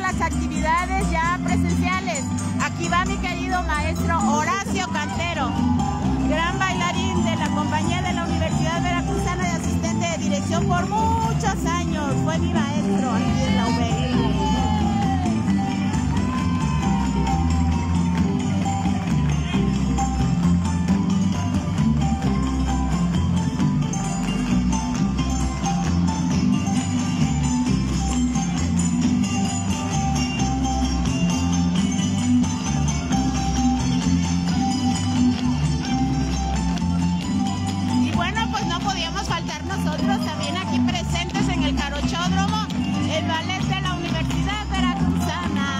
las actividades ya presenciales. Aquí va mi querido maestro Horacio Cantero, gran bailarín de la compañía de la Universidad Veracruzana de asistente de dirección por muchos años. Fue mi maestro aquí en la UV. Nosotros también aquí presentes en el Jarochódromo, el ballet de la Universidad Veracruzana.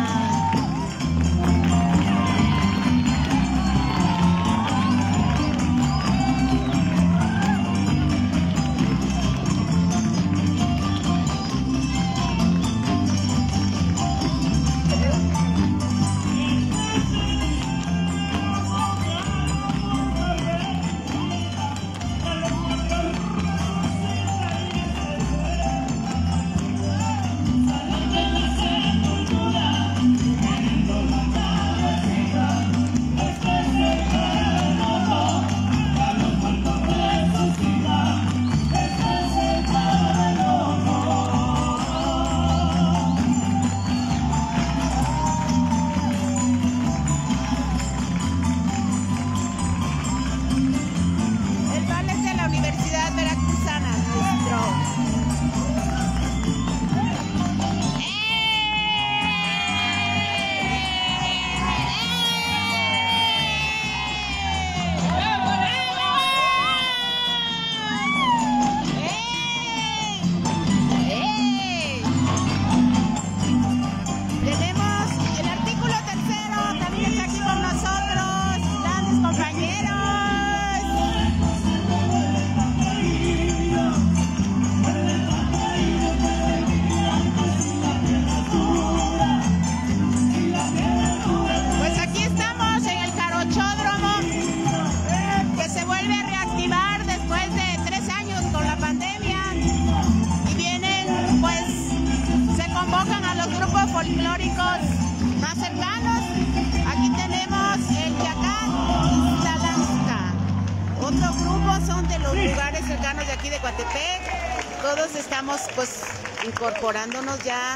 Folclóricos más cercanos. Aquí tenemos el Yacán y Talanca. Otro grupo son de los lugares cercanos de aquí de Coatepec. Todos estamos pues incorporándonos ya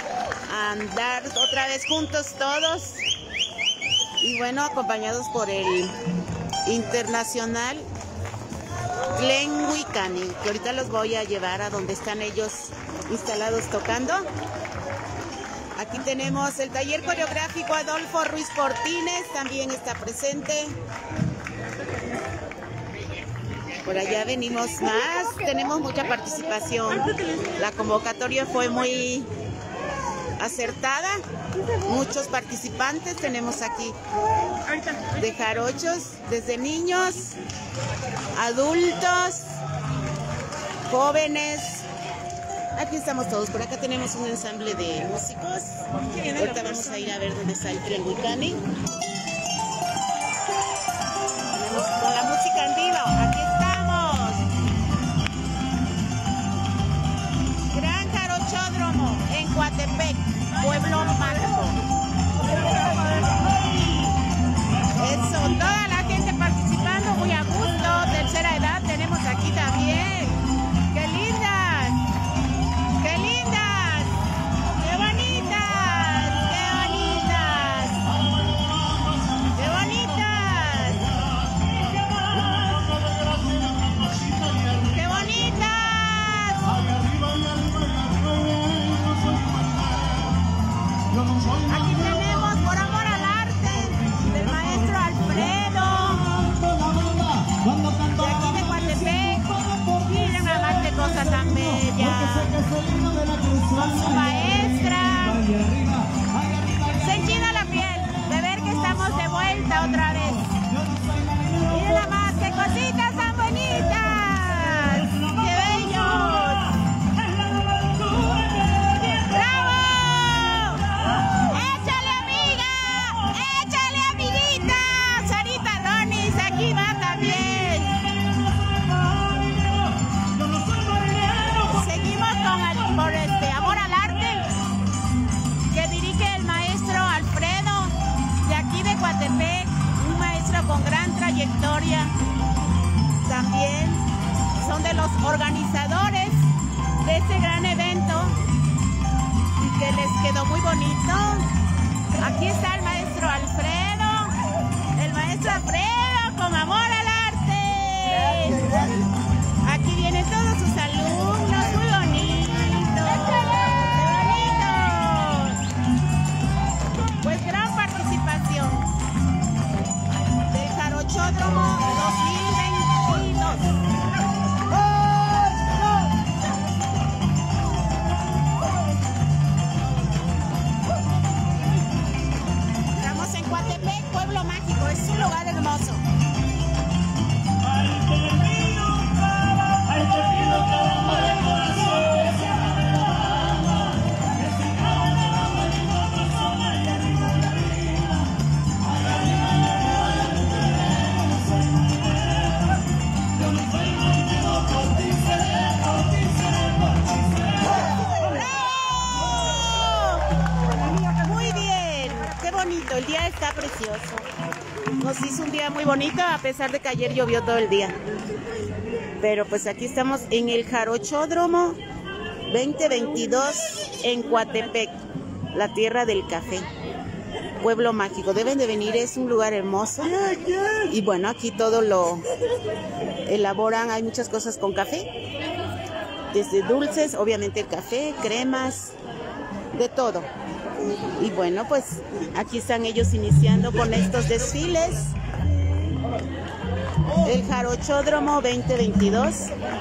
a andar otra vez juntos todos. Y bueno, acompañados por el internacional Tlenhuicani, que ahorita los voy a llevar a donde están ellos instalados tocando. Aquí tenemos el taller coreográfico Adolfo Ruiz Cortines, también está presente. Por allá venimos más, tenemos mucha participación. La convocatoria fue muy acertada, muchos participantes tenemos aquí, de jarochos, desde niños, adultos, jóvenes. Aquí estamos todos, por acá tenemos un ensamble de músicos. Ahorita vamos a ir a ver dónde está el Tlenhuicani. Tenemos con la música en vivo, aquí estamos. Gran Jarochódromo en Coatepec, Pueblo Mágico. Eso, toda la gente participando, muy a gusto, tercera edad tenemos aquí también. ¡Qué lindas! Aquí tenemos Por Amor al Arte del maestro Alfredo de aquí de Coatepec. Miren nada más qué cosa tan bella con su maestra. Se enchina la piel de ver que estamos de vuelta otra vez. Miren nada más qué cositas tan bonitas, qué bellos. Aquí va también. Seguimos con por Amor al Arte. trayectoria. También son de los organizadores de este gran evento y que les quedó muy bonito. Aquí está el maestro Alfredo, el maestro Alfredo con amor al arte. Aquí vienen todos sus alumnos, muy bonitos. Pues gran participación del Jarochódromo 2022. Estamos en Coatepec, pueblo mágico, es un lugar hermoso. El día está precioso. Nos hizo un día muy bonito a pesar de que ayer llovió todo el día. Pero pues aquí estamos en el Jarochódromo 2022 en Coatepec, la tierra del café, pueblo mágico. Deben de venir, es un lugar hermoso. Y bueno, aquí todo lo elaboran, hay muchas cosas con café. Desde dulces, obviamente café, cremas, de todo. Y bueno, pues aquí están ellos iniciando con estos desfiles. El Jarochódromo 2022.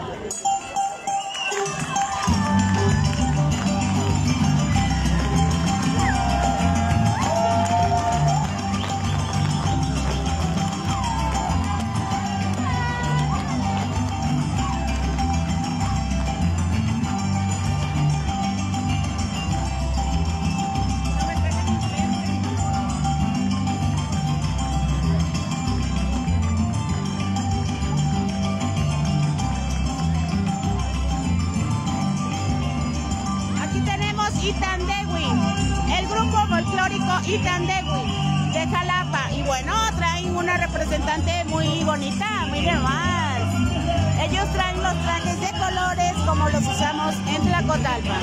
El grupo folclórico Itandegui de Jalapa. Y bueno, traen una representante muy bonita, miren más. Ellos traen los trajes de colores como los usamos en Tlacotalpa.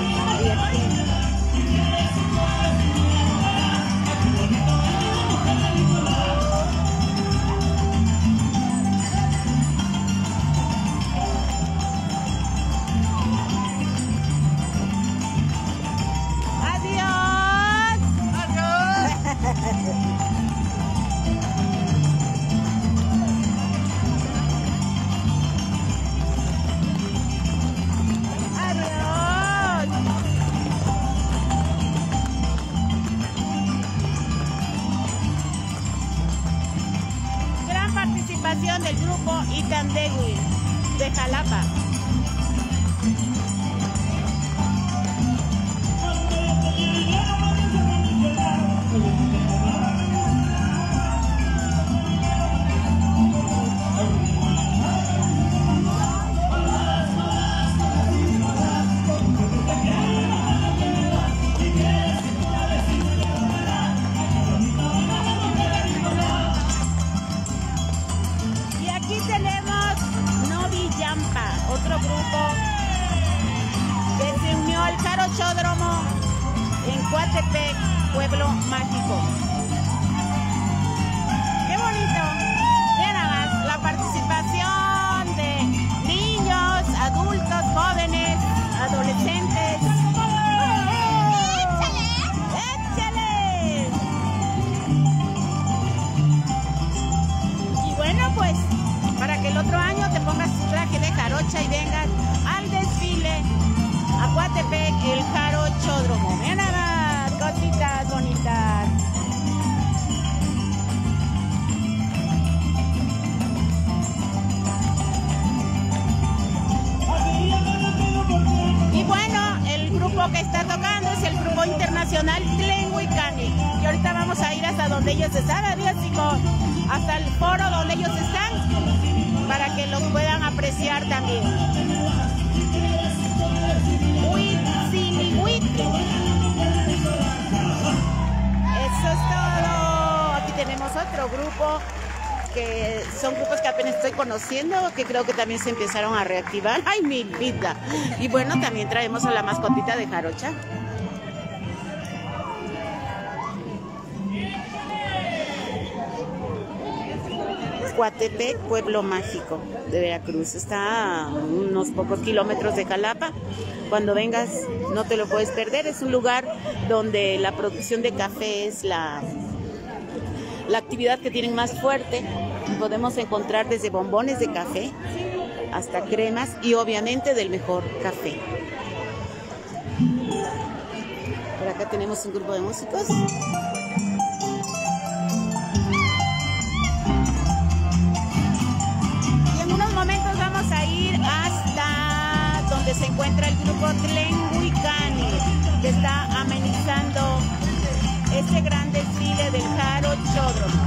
Del grupo Itandegui de Jalapa. Otro grupo que se unió al Jarochódromo en Coatepec, pueblo mágico. ¡Qué bonito! Miren nada más la participación de niños, adultos, jóvenes, adolescentes. ¡Échale! Y bueno, pues para que el otro año te pongas tu traje de jarocha y vengas al desfile a Coatepec, el Jarochódromo. Miren nada más, cositas bonitas. Y bueno, el grupo que está tocando es el grupo internacional Tlenguicani. Y ahorita vamos a ir hasta donde ellos están, hasta el foro donde ellos están, para que los puedan apreciar también. Eso es todo. Aquí tenemos otro grupo que son grupos que apenas estoy conociendo, que creo que también se empezaron a reactivar. ¡Ay, mi vida! Y bueno, también traemos a la mascotita de Jarocha. Coatepec, pueblo mágico de Veracruz. Está a unos pocos kilómetros de Jalapa. Cuando vengas no te lo puedes perder. Es un lugar donde la producción de café es la actividad que tienen más fuerte. Podemos encontrar desde bombones de café hasta cremas y obviamente del mejor café. Por acá tenemos un grupo de músicos. Momentos vamos a ir hasta donde se encuentra el grupo Tlenhuicani, que está amenizando este gran desfile del Jarochódromo.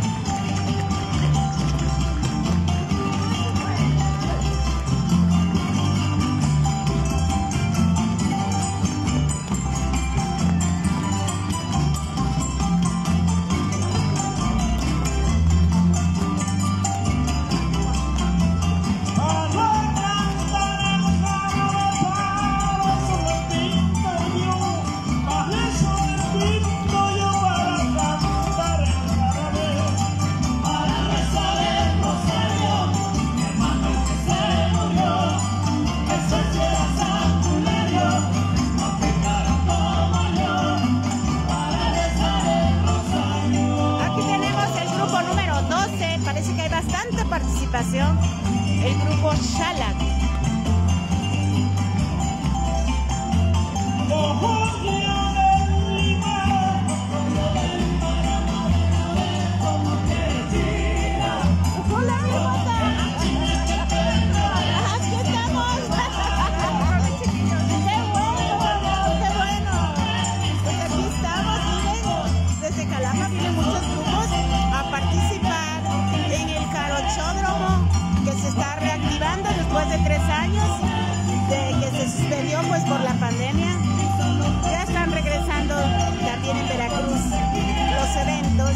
Participación, el grupo Xalac. Hola, mi hermosa. Aquí estamos. Qué bueno. Pues aquí estamos, miren, desde Jalapa vienen muchos grupos a participar en el Jarochódromo, que se está reactivando después de 3 años de que se suspendió pues por la pandemia. Ya están regresando también en Veracruz los eventos.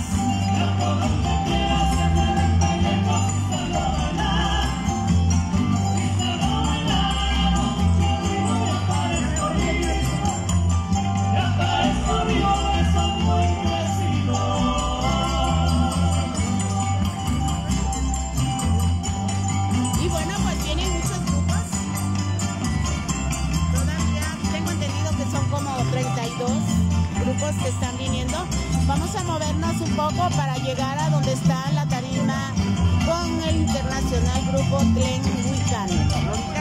Que están viniendo. Vamos a movernos un poco para llegar a donde está la tarima con el internacional grupo Tlenhuicani.